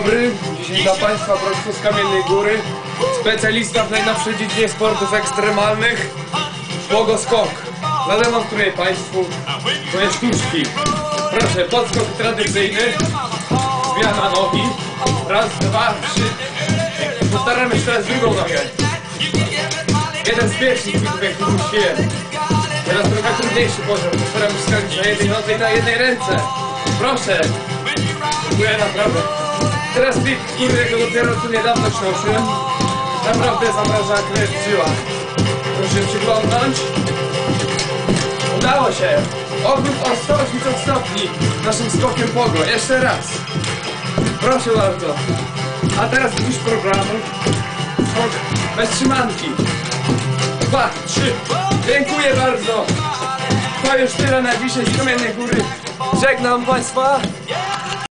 dobry, dzisiaj dla Państwa prosto z Kamiennej Góry. Specjalista w najnowszej dziedzinie sportów ekstremalnych, pogoskok. Zademonstruję Państwu moje sztuczki. Proszę, podskok tradycyjny, zmiana nogi. Raz, dwa, trzy. Postaramy jeszcze raz drugą nogę. Jeden z pierwszych bitów, jak tu puściłem. Teraz trochę trudniejszy poziom. Postaram się skończyć na jednej nodze i na jednej ręce. Proszę. Dziękuję naprawdę. Teraz trik, którego dopiero tu niedawno kształciłem. Naprawdę zamraża krew w żyłach. Proszę przyglądnąć. Udało się. Obrót o 180 stopni naszym skokiem pogo. Jeszcze raz. Proszę bardzo. A teraz już programu. Skok bez trzymanki. 2, 3. Dziękuję bardzo. To już tyle na dzisiaj z Kamiennej Góry. Żegnam Państwa.